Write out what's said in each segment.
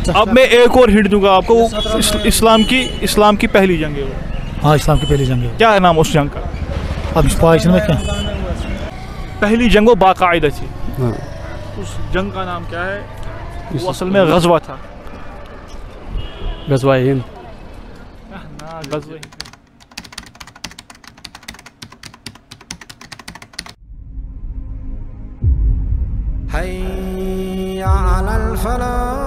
اب میں ایک اور ہنٹ دوں گا آپ کو، اسلام کی پہلی جنگ ہے وہ. ہاں اسلام کی پہلی جنگ ہے. کیا ہے نام اس جنگ کا؟ اب پاکستان میں کیا پہلی جنگ وہ باقاعدہ تھی. اس جنگ کا نام کیا ہے؟ وہ اصل میں غزوہ تھا. غزوہ ہند. غزوہ حي على الفلاح.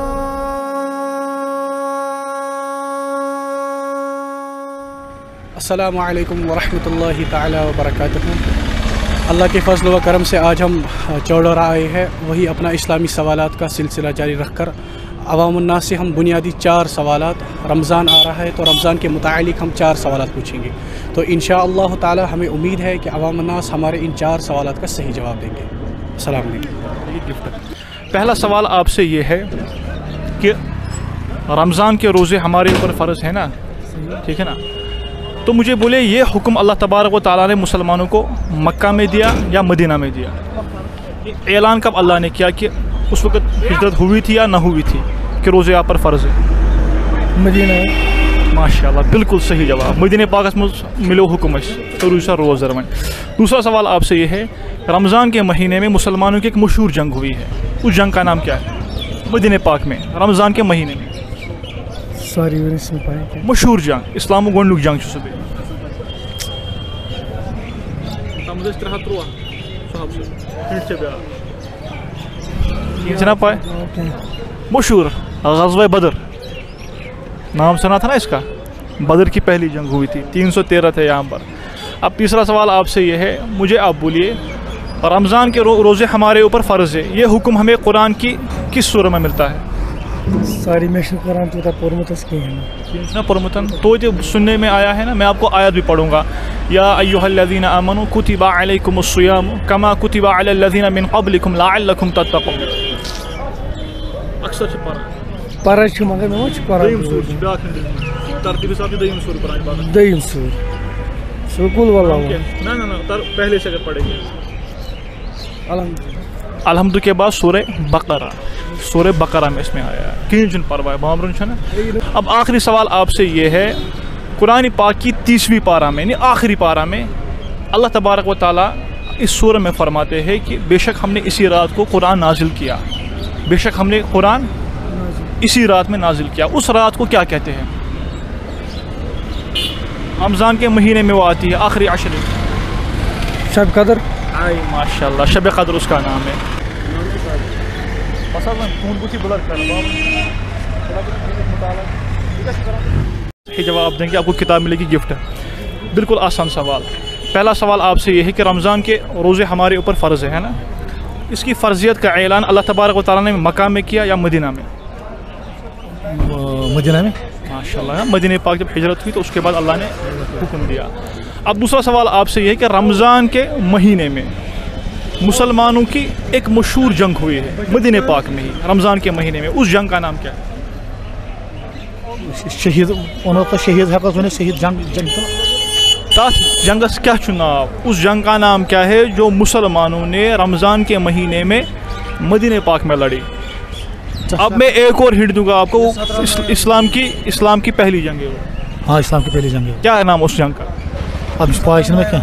السلام علیکم ورحمۃ اللہ تعالی وبرکاتہ. اللہ کے فضل و کرم سے آج ہم چاڈورا آئے ہیں، وہی اپنا اسلامی سوالات کا سلسلہ جاری رکھ کر عوام الناس سے ہم بنیادی 4 سوالات، رمضان آ رہا ہے تو رمضان کے متعلق ہم 4 سوالات پوچھیں گے. تو انشاءاللہ تعالی ہمیں امید ہے کہ عوام الناس ہمارے ان 4 سوالات کا صحیح جواب دیں گے. السلام علیکم. پہلا سوال آپ سے یہ ہے کہ رمضان کے روزے ہمارے اوپر فرض ہے نا، ٹھیک ہے نا؟ تو مجھے بولے یہ حکم اللہ تبارک و تعالیٰ نے مسلمانوں کو مکہ میں دیا یا مدینہ میں دیا؟ اعلان کب اللہ نے کیا کہ اس وقت ہجرت ہوئی تھی یا نہ ہوئی تھی کہ روزے آپ پر فرض ہے؟ مدینہ. ماشاء اللہ، بالکل صحیح جواب. مدینہ پاکس میں ملو حکم روزہ روز درمن. دوسرا سوال آپ سے یہ ہے، رمضان کے مہینے میں مسلمانوں کی ایک مشہور جنگ ہوئی ہے، اس جنگ کا نام کیا ہے؟ مدینہ پاک میں رمضان کے مہینے میں ساری مشہور جنگ، اسلام گۄڈنیُک جنگ چھُ سُہ بیٚیہِ. چھنا پائے مشہور غزوہ بدر، نام سنا تھا نا اس کا؟ بدر کی پہلی جنگ ہوئی تھی، 313 تھے یہاں پر. اب تیسرا سوال آپ سے یہ ہے، مجھے آپ بولیے رمضان کے روزے ہمارے اوپر فرض ہے، یہ حکم ہمیں قرآن کی کس سورہ میں ملتا ہے؟ ساری میں قرآن تو پورمتس کی ہے پرمتن تو سننے میں آیا ہے نا. میں آپ کو آیت بھی پڑھوں گا. یا ایھا الذین آمنوا کتب علیکم الصیام کما کتب علی الذین من قبلکم لعلکم تتقون. اکثر چھِ پران چھِ مگر مےٚ ما چھُ قرآن ترتیب حساب سے دویم سورہ قرآن پاک. دوٚیِم سوٗر سکوٗل واللہ نہ پہلے سے اگر پڑھیں گے الحمد الحمد کے بعد سورہ بقرہ، سورہ بقرہ میں اس میں آیا ہے. کہیں چھُنہٕ پرواے بامرن چھُ نا. اب آخری سوال آپ سے یہ ہے، قرآن پاک کی 30ویں پارہ میں یعنی آخری پارہ میں اللہ تبارک و تعالیٰ اس سورہ میں فرماتے ہیں کہ بے شک ہم نے اسی رات کو قرآن نازل کیا، بے شک ہم نے قرآن اسی رات میں نازل کیا. اس رات کو کیا کہتے ہیں؟ رمضان کے مہینے میں وہ آتی ہے، آخری عشر. شب قدر. ماشاء اللہ، شب قدر اس کا نام ہے. جواب دیں گے، آپ کو کتاب ملے گی گفٹ. بالکل آسان سوال. پہلا سوال آپ سے یہ ہے کہ رمضان کے روزے ہمارے اوپر فرض ہے نا، اس کی فرضیت کا اعلان اللہ تبارک و تعالیٰ نے مکہ میں کیا یا مدینہ میں؟ مدینہ میں. ماشاء اللہ، مدینہ پاک جب ہجرت ہوئی تو اس کے بعد اللہ نے حکم دیا. اب دوسرا سوال آپ سے یہ ہے کہ رمضان کے مہینے میں مسلمانوں کی ایک مشہور جنگ ہوئی ہے مدینہ پاک میں ہی رمضان کے مہینے میں، اس جنگ کا نام کیا ہے؟ شہید شہید ہیٚکو شہید جنگ تَتھ جنگس کیا چھُ ناو؟ اس جنگ کا نام کیا ہے جو مسلمانوں نے رمضان کے مہینے میں مدینہ پاک میں لڑی؟ اب میں ایک اور ہنٹ دوں گا آپ کو، اسلام کی پہلی جنگ ہے وہ. ہاں اسلام کی پہلی جنگ ہے. کیا ہے نام اس جنگ کا؟ اب پاکستان میں کیا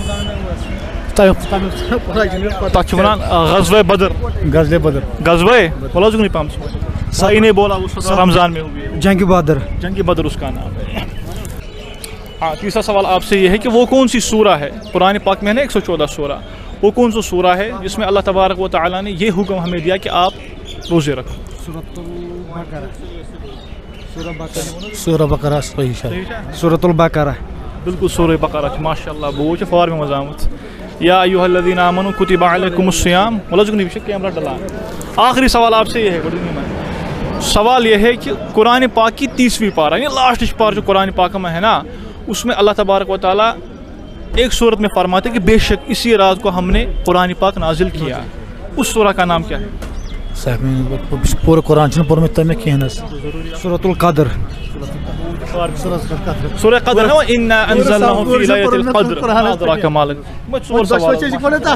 تَتھ چھِ وَنان غزوہ بدر. غزوہ بدر. غزوہ بولا نہیں پام صحیح نہیں بولا، اس رمضان میں ہوئی. جنگ بدر. جنگ بدر اس کا نام ہے. ہاں تیسرا سوال آپ سے یہ ہے کہ وہ کون سی سورہ ہے قرآن پاک میں ہے نا 114 سورہ، وہ کون سا سورہ ہے جس میں اللہ تبارک و تعالیٰ نے یہ حکم ہمیں دیا کہ آپ روزے رکھو؟ سورہ بقرہ. سورۃ البقرہ. بالکل سورہ بقرہ. ماشاء اللہ، وہ چھِ فارم منٛز آمٕژ. یا ایھا الذین آمنوا کتب علیکم الصیام. کیمرہ ڈلا. آخری سوال آپ سے یہ ہے، سوال یہ ہے کہ قرآن پاک کی 30ویں پارہ یعنی لاسٹچ پارہ جو قرآن پاک میں ہے نا، اس میں اللہ تبارک و تعالیٰ ایک صورت میں فرماتے کہ بے شک اسی رات کو ہم نے قرآن پاک نازل کیا. اس سورہ کا نام کیا ہے؟ پورا قرآن پورمت تمہیں کہنا. سورۃ القدر. سورہ قدر ہے، اِنَّا أَنزَلْنَاهُ فِي لَيْلَةِ الْقَدْرِ وَمَا أَدْرَاكَ مَا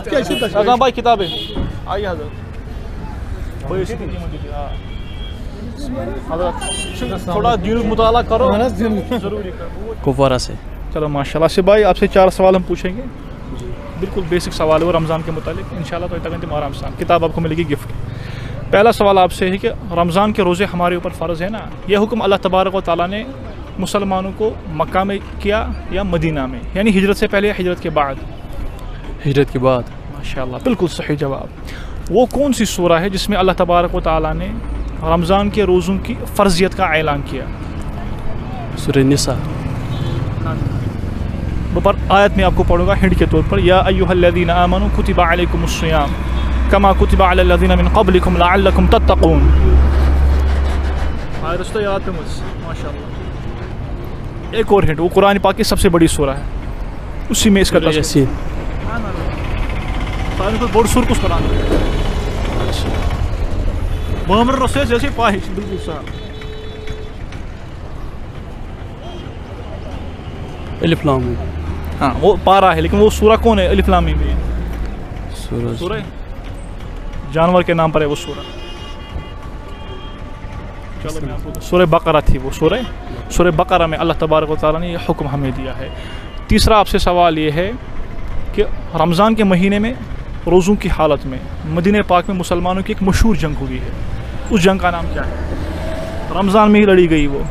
لَيْلَةُ الْقَدْرِ. بھائی کتابیں آئیے حضرت. تھوڑا دین مطالعہ کرو ضروری کپوارہ سے. چلو ماشاء اللہ سے بھائی آپ سے 4 سوال ہم پوچھیں گے. بالکل بیسک سوال ہے وہ رمضان کے متعلق. انشاءاللہ تو تک آرام سے کتاب آپ کو ملے گی گفٹ. پہلا سوال آپ سے ہے کہ رمضان کے روزے ہمارے اوپر فرض ہے نا, یہ حکم اللہ تبارک و تعالیٰ نے مسلمانوں کو مکہ میں کیا یا مدینہ میں, یعنی ہجرت سے پہلے یا ہجرت کے بعد؟ ہجرت کے بعد. ماشاءاللہ بالکل صحیح جواب. وہ کون سی سورہ ہے جس میں اللہ تبارک و تعالیٰ نے رمضان کے روزوں کی فرضیت کا اعلان کیا؟ سورہ نساء. پر آیت میں آپ کو پڑھوں گا ہنٹ کے طور پر, یا ایھا الذین آمنوا کتب علیکم الصیام کما کتب علی الذین من قبلکم لعلکم تتقون. آیت رستہ یاد پہ مجھ ماشاءاللہ. ایک اور ہنٹ, وہ قرآن پاک کی سب سے بڑی سورہ ہے, اسی میں اس کا یاسین. بوڑ سور کس قرآن محمد رسول جیسے پاہش بالکل صاحب. الف لام میم. ہاں وہ پارا ہے, لیکن وہ سورہ کون ہے الف لام میم میں؟ سورہ جانور کے نام پر ہے وہ سورہ. چلو میں آپ کو سورہ بقرہ تھی وہ سورہ بقرہ میں اللہ تبارک و تعالیٰ نے یہ حکم ہمیں دیا ہے. تیسرا آپ سے سوال یہ ہے کہ رمضان کے مہینے میں روزوں کی حالت میں مدینہ پاک میں مسلمانوں کی ایک مشہور جنگ ہوئی ہے, اس جنگ کا نام کیا ہے؟ رمضان میں ہی لڑی گئی وہ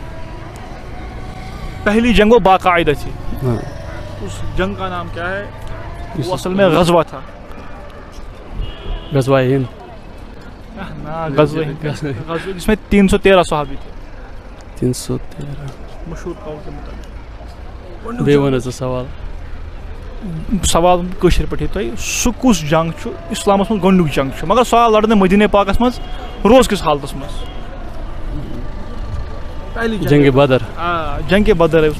پہلی جنگ, وہ باقاعدہ تھی. اس جنگ کا نام کیا ہے؟ وہ اصل میں غزوہ تھا. غزوہ ہند. غزوہ جس میں 313 صحابی تھے. 313 مشہور قول کے مطابق. بے ون سوال سوال کشر پٹھی تھی سہ کس جنگ اسلامس من گۄڈنیُک جنگ مگر سہ لڑنے مدینہ پاکس مز روز کس حالتس مز؟ جنگ بدر. جنگ بدر ہے.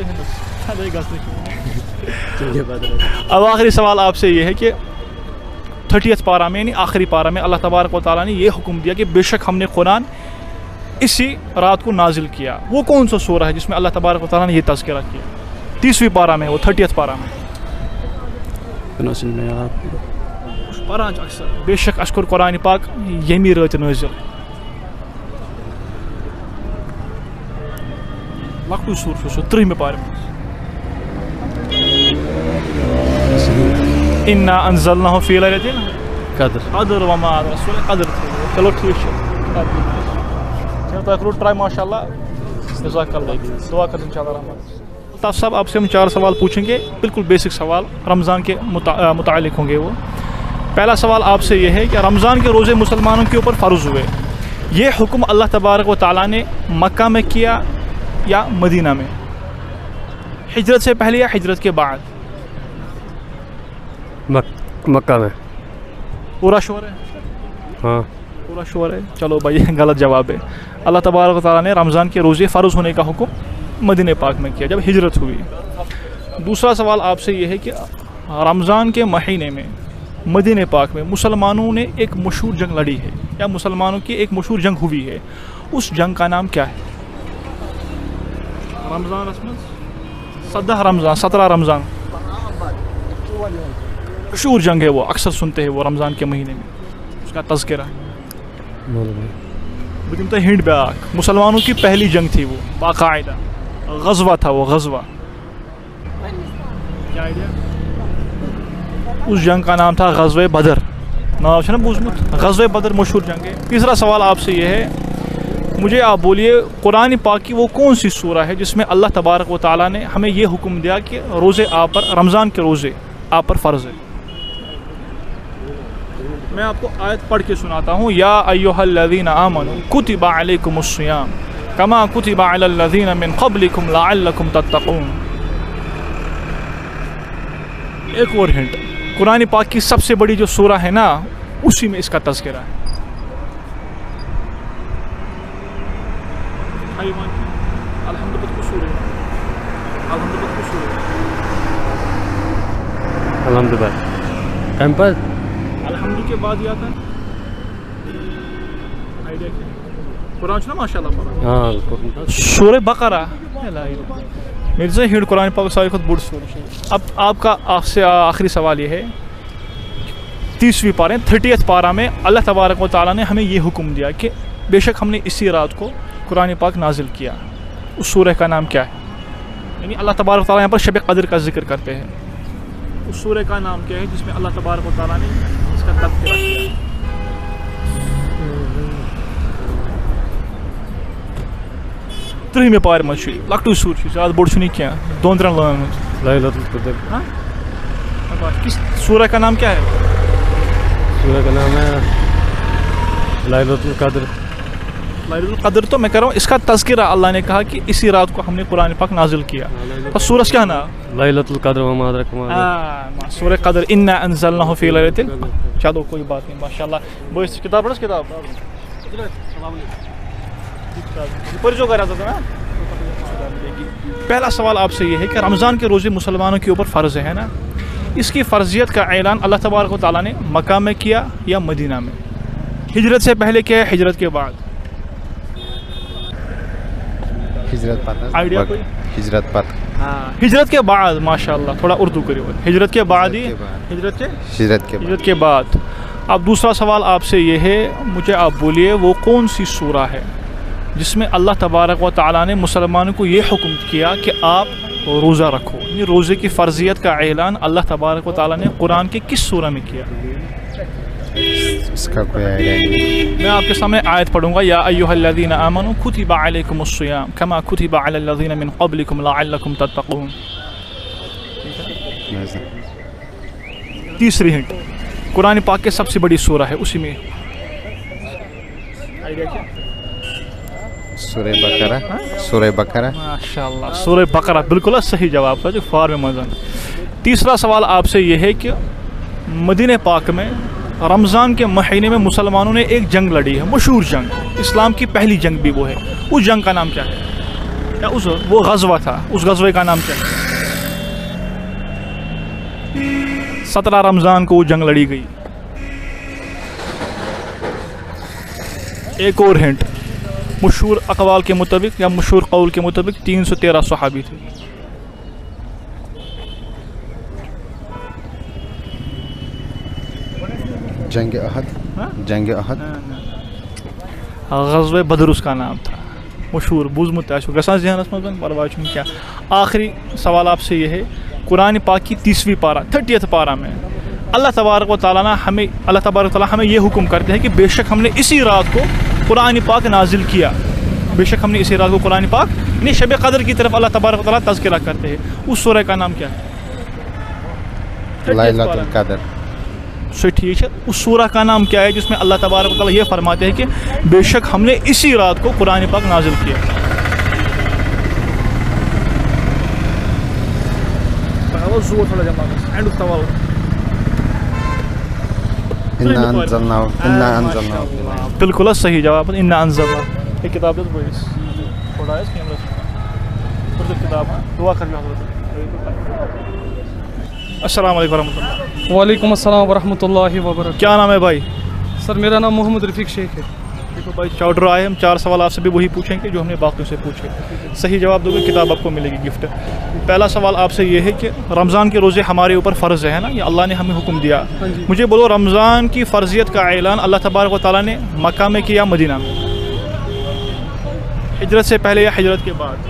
اب آخری سوال آپ سے یہ ہے کہ 30 پارہ میں یعنی آخری پارہ میں اللہ تبارک و تعالیٰ نے یہ حکم دیا کہ بے شک ہم نے قرآن اسی رات کو نازل کیا. وہ کون سا سورہ ہے جس میں اللہ تبارک و تعالیٰ نے یہ تذکرہ کیا؟ 30ویں پارہ میں, وہ 30 پارہ میں. پران اکثر بے شک اشکر قرآن پاک یمی رات نازل. لکٹو سور سو 30 پارہ میں. انا انزلناه فی لیلۃ قدر وما ادراک ما قدر. چلو ٹھیک ہے, تک کرو ٹرائی ماشاء اللہ. جزاک اللہ, دعا کر انشاء اللہ رحمت. صاحب آپ سے ہم 4 سوال پوچھیں گے, بالکل بیسک سوال رمضان کے متعلق ہوں گے وہ. پہلا سوال آپ سے یہ ہے کہ رمضان کے روزے مسلمانوں کے اوپر فرض ہوئے, یہ حکم اللہ تبارک و تعالیٰ نے مکہ میں کیا یا مدینہ میں؟ ہجرت سے پہلے یا ہجرت کے بعد؟ مکہ میں. پورا شور ہے؟ ہاں پورا شور ہے. چلو بھائی غلط جواب ہے. اللہ تبارک و تعالیٰ نے رمضان کے روزے فرض ہونے کا حکم مدینہ پاک میں کیا جب ہجرت ہوئی. دوسرا سوال آپ سے یہ ہے کہ رمضان کے مہینے میں مدینہ پاک میں مسلمانوں نے ایک مشہور جنگ لڑی ہے یا مسلمانوں کی ایک مشہور جنگ ہوئی ہے, اس جنگ کا نام کیا ہے؟ رمضان رسمت 17 رمضان مشہور جنگ ہے, وہ اکثر سنتے ہیں وہ رمضان کے مہینے میں, اس کا تذکرہ. لیکن تو ہنٹ بیاک, مسلمانوں کی پہلی جنگ تھی وہ باقاعدہ, غزوہ تھا وہ غزوہ. کیا آئیڈیا؟ اس جنگ کا نام تھا غزوہ بدر. نام ہے نا بوجھمت, غزوہ بدر مشہور جنگ ہے. تیسرا سوال آپ سے یہ ہے, مجھے آپ بولیے قرآن پاک کی وہ کون سی سورہ ہے جس میں اللہ تبارک و تعالیٰ نے ہمیں یہ حکم دیا کہ روزے آپ پر, رمضان کے روزے آپ پر فرض ہے؟ میں آپ کو آیت پڑھ کے سناتا ہوں. یا ایھا الذین آمنوا کتب علیکم الصیام کما کتب علی الذین من قبلکم لعلکم تتقون. ایک اور ہنٹ, قرآن پاک کی سب سے بڑی جو سورہ ہے نا اسی میں اس کا تذکرہ ہے. الحمد کے بعد یہ آتا ہے آئیڈیا کیا؟ قرآن چھنا ماشاء اللہ سورہ بقرہ. میرے سے ہنٹ قرآن پاک ساری خود بڑھ سورہ. اب آپ کا آخری سوال یہ ہے, 30ویں پارہ 30th پارہ میں اللہ تبارک و تعالیٰ نے ہمیں یہ حکم دیا کہ بے شک ہم نے اسی رات کو قرآن پاک نازل کیا. اس سورہ کا نام کیا ہے؟ یعنی اللہ تبارک و تعالیٰ یہاں پر شب قدر کا ذکر کرتے ہیں. اس سورہ کا نام کیا ہے جس میں اللہ تبارک و تعالیٰ نے اس کا تذکرہ کیا؟ ترٛہمہِ پارِ منٛز چھُ یہِ لۄکٹُے سوٗر چھُ زیادٕ بوٚڑ چھُنہٕ یہِ کینٛہہ 2-3 لٲنن منٛز. ليلة القدر. کس سورہ کا نام کیا ہے؟ سورہ کا نام ہے ليلة القدر. ليلة القدر. تو میں کہہ رہا ہوں اس کا تذکرہ اللہ نے کہا کہ اسی رات کو ہم نے قرآن پاک نازل کیا. بس سورج کیا نام؟ ليلة القدر وما أدراك ما ليلة. سورہ قدر انا انزلناه في ليلة. چلو کوئی بات نہیں ماشاء اللہ. بس کتاب پڑھس کتاب پہلا سوال آپ سے یہ ہے کہ رمضان کے روزے مسلمانوں کے اوپر فرض ہے نا. اس کی فرضیت کا اعلان اللہ تبارک و تعالیٰ نے مکہ میں کیا یا مدینہ میں؟ ہجرت سے پہلے کیا ہے ہجرت کے بعد؟ ہجرت پتہ آئیڈیا کوئی؟ ہجرت پتہ. ہجرت کے بعد ماشاء اللہ تھوڑا اردو کریے. ہجرت کے بعد ہی ہجرت کے بعد. اب دوسرا سوال آپ سے یہ ہے مجھے آپ بولیے وہ کون سی سورہ ہے جس میں اللہ تبارک و تعالیٰ نے مسلمانوں کو یہ حکم کیا کہ آپ روزہ رکھو؟ یعنی روزے کی فرضیت کا اعلان اللہ تبارک و تعالیٰ نے قرآن کے کس سورہ میں کیا؟ اس کا کوئی آئیڈیا نہیں. میں آپ کے سامنے آیت پڑھوں گا. یا ایھا الذین آمنوا کتب علیکم الصیام کما کتب علی الذین من قبلکم لعلکم تتقون. تیسری ہنٹ قرآن پاک کے سب سے بڑی سورہ ہے اسی میں. آئیڈیا کیا؟ سورہ بقرہ. سورہ بقرہ. ماشاء اللہ سورہ بقرہ بالکل صحیح جواب تھا جو فارم مزن. تیسرا سوال آپ سے یہ ہے کہ مدینہ پاک میں رمضان کے مہینے میں مسلمانوں نے ایک جنگ لڑی ہے, مشہور جنگ, اسلام کی پہلی جنگ بھی وہ ہے. اس جنگ کا نام کیا ہے؟ یا وہ غزوہ تھا, اس غزوے کا نام کیا ہے؟ 17 رمضان کو وہ جنگ لڑی گئی. ایک اور ہنٹ, مشہور اقوال کے مطابق یا مشہور قول کے مطابق 313 صحابی تھے. جنگ احد. جنگ احد. غزوہ بدر اس کا نام تھا, مشہور بوزمت گسان ذہنس مز پرواہ چھُنہٕ کینٛہہ. آخری سوال آپ سے یہ ہے قرآن پاک کی 30ویں پارہ 30th پارہ میں اللہ تبارک و تعالیٰ ہمیں یہ حکم کرتے ہیں کہ بے شک ہم نے اسی رات کو قرآن پاک نازل کیا. بے شک ہم نے اسی رات کو قرآن پاک یعنی شب قدر کی طرف اللہ تبارک و تعالیٰ تذکرہ کرتے ہیں. اس سورہ کا نام کیا ہے؟ لیلۃ القدر. سو ٹھیک ہے. اس سورہ کا نام کیا ہے جس میں اللہ تبارک و تعالیٰ یہ فرماتے ہیں کہ بے شک ہم نے اسی رات کو قرآن پاک نازل کیا؟ بالکل صحیح جواب. انا انزلنا یہ کتاب تھوڑا کتاب دعا کر. السلام علیکم ورحمۃ اللہ. وعلیکم السلام ورحمۃ اللہ وبرکاتہ. کیا نام ہے بھائی؟ سر میرا نام محمد رفیق شیخ ہے. دیکھو بھائی چاڈورا آئے, ہم 4 سوال آپ سے بھی وہی پوچھیں گے جو ہم نے باقیوں سے پوچھے. صحیح جواب دو گے کتاب آپ کو ملے گی گفٹ. پہلا سوال آپ سے یہ ہے کہ رمضان کے روزے ہمارے اوپر فرض ہے نا, یہ اللہ نے ہمیں حکم دیا. مجھے بولو رمضان کی فرضیت کا اعلان اللہ تبارک و تعالیٰ نے مکہ میں کیا مدینہ میں؟ ہجرت سے پہلے یا ہجرت کے بعد؟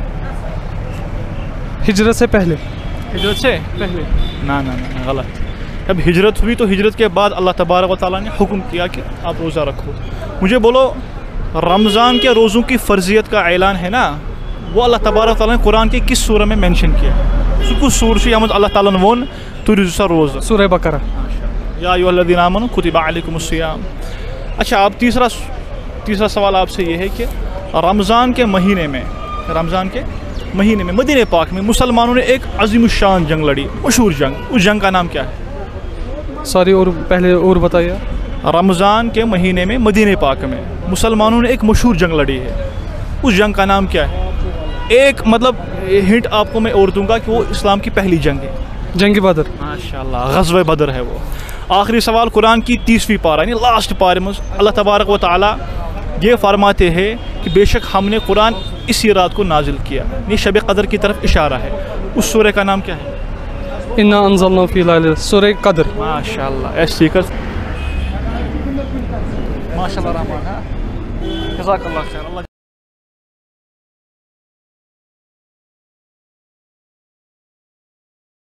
ہجرت سے پہلے. ہجرت سے پہلے؟ نہ غلط. جب ہجرت ہوئی تو ہجرت کے بعد اللہ تبارک و تعالیٰ نے حکم کیا کہ آپ روزہ رکھو. مجھے بولو رمضان کے روزوں کی فرضیت کا اعلان ہے نا, وہ اللہ تبارک و تعالیٰ نے قرآن کی کس سورہ میں مینشن کیا؟ کس سورہ سے اللہ تعالیٰ نے وون تو روزہ روزہ؟ سورہ بقرہ. یا ایھا الذین آمنوا کتب علیکم الصیام. اچھا آپ تیسرا سوال آپ سے یہ ہے کہ رمضان کے مہینے میں مدینہ پاک میں مسلمانوں نے ایک عظیم الشان جنگ لڑی, مشہور جنگ. اس جنگ کا نام کیا ہے؟ سوری اور پہلے اور بتائیے. رمضان کے مہینے میں مدینہ پاک میں مسلمانوں نے ایک مشہور جنگ لڑی ہے, اس جنگ کا نام کیا ہے؟ ایک مطلب ہنٹ آپ کو میں اور دوں گا کہ وہ اسلام کی پہلی جنگ ہے. جنگ بدر. ماشاء اللہ غزوہ بدر ہے وہ. آخری سوال قرآن کی 30ویں پارہ یعنی لاسٹ پارے میں اللہ تبارک و تعالیٰ یہ فرماتے ہیں کہ بے شک ہم نے قرآن اسی رات کو نازل کیا, یہ شب قدر کی طرف اشارہ ہے. اس سورہ کا نام کیا ہے؟ انا انزلنا فی لیلۃ. سورہ قدر. ماشاء اللہ ایسے ماشاء اللہ رحمان. جزاک اللہ خیر. اللہ